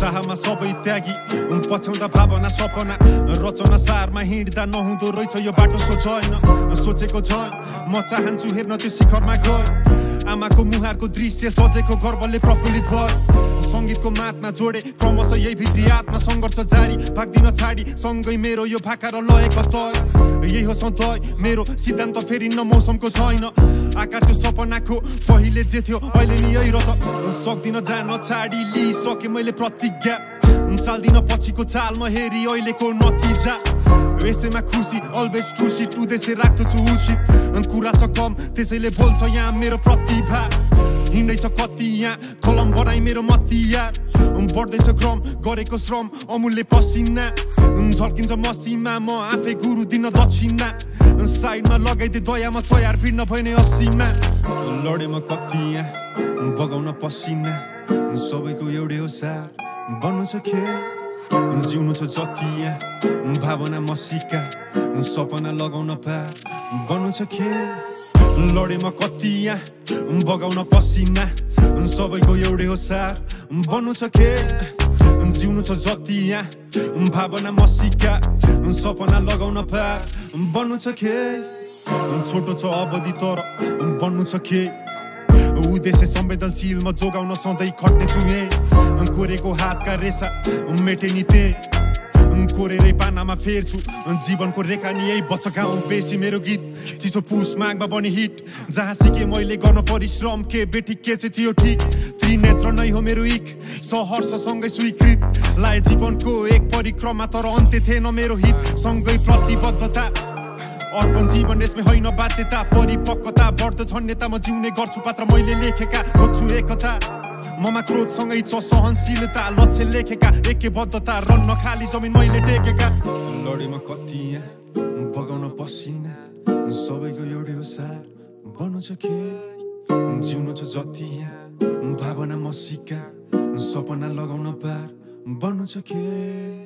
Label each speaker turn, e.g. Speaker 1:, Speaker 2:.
Speaker 1: चाहमा सबै त्यागी पछ्याउँदा भावना सपना रचना सारमा हिँड्दा नहुँदो रहेछ यो बाटो सोचेन सोचेको छ म चाहन्छु हेर्न त्यो शिखरमा गए आमाको मुहारको दृश्य सजेको गर्वले प्रफुल्लित भयो संगीतको मातमा जोडे क्रमशः यही भित्री आत्मा सङ्घर्ष जारी भाग्दिन छाडी सँगै मेरो यो भाका र लयको तय यही हो सधैँ मेरो सिद्धान्त फेरिन्न मौसमको छैन आकार त्यो सपनाको पहिले जे थियो अहिले नि यही र त सक्दिन जान छाडी लिइसके मैले प्रतिज्ञा चाल्दिन पछिको चालमा हेरी अहिलेको नतिजा यसैमा खुसी अलवेज खुसी उद्देश्य राख्दछु उचित कुरा छ कम त्यसैले बोल्छ यहाँ मेरो प्रतिभा हिँड्दैछ कति यहाँ कलम बनाइ मेरो मतियार बढ्दैछ क्रम गरेको श्रम अमूल्य पसिना झल्किन्छ मसीमा म आफै गुरु दिन दक्षिणा साइडमा लगाइदिए दयामा तयार भिड्न भएन असीमा लडेमा कति यहाँ बगाउन पसिना सबैको एउटै हो सार बन्नु छ खेल जिउनु छ जति यहाँ भावना मसिका सपना लगाउन पार बन्नु छ खेल लडेमा कति यहाँ बगाउन पसिना सबैको एउटै हो सार बन्नु छ खेल जिउनु छ जति यहाँ भावना मसिका सपना लगाउन पार बन्नु छ खेल छोटो छ अवधि तर बन्नु छ खेल उद्देश्य संवेदनशील म जोगाउन सधैँ खट्नेछु कोरेको हातका रेसा मेटे नि कोरेरै पानामा फेर्छु जीवनको रेखा नि यही बच्चा गाउँ बेसी मेरो गीत चिसो पुस मागमा बनी हिट जहाँ सिके मैले गर्न परिश्रम के बेठी के चाहिँ थियो ठिक त्रिनेत्र नै हो मेरो इक सहर्षसँगै स्वीकृत लाए जीवनको एक परिक्रमा तर अन्त्य थिएन मेरो हित सँगै प्रतिबद्धता अर्पण जीवन यसमै होइन बाध्यता परिपक्वता बढ्दो झन्यता म जिउने गर्छु पात्र मैले लेखेका खोज्छु एकता ममा क्रोधसँगै छ सहनशीलता लक्ष्य लेखेका एकबद्धता रन्न खाली जमिन मैले टेकेका लडेमा कति यहाँ बगाउन पसिना सबैको एउटै हो सार बन्नु छ खेल जिउनु छ जति यहाँ भावना मसिका सपना लगाउन पार बन्नु छ खेल